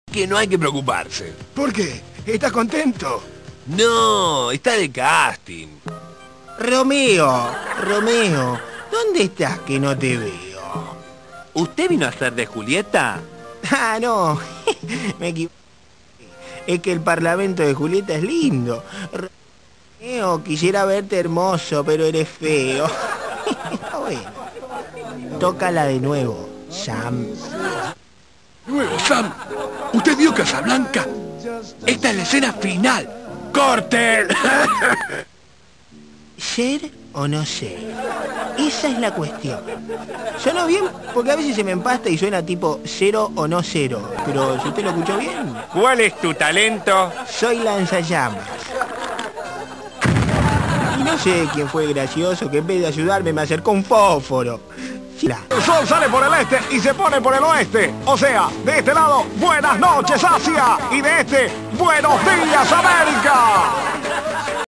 que no hay que preocuparse. ¿Por qué? ¿Estás contento? No, está de casting. Romeo, ¿dónde estás que no te veo? ¿Usted vino a ser de Julieta? Ah, no, me equivoqué. Es que el parlamento de Julieta es lindo. Romeo, quisiera verte hermoso, pero eres feo. Está bueno. Tócala de nuevo, Sam. Nuevo, Sam. ¿Usted vio Casablanca? Esta es la escena final. ¡Corte! ¿Ser o no ser? Esa es la cuestión. Sonó bien porque a veces se me empasta y suena tipo cero o no cero. Pero si usted lo escuchó bien, ¿Cuál es tu talento? soy lanzallamas. Y no sé quién fue el gracioso que en vez de ayudarme me acercó un fósforo. El sol sale por el este y se pone por el oeste. O sea, de este lado, buenas noches Asia. Y de este, buenos días América.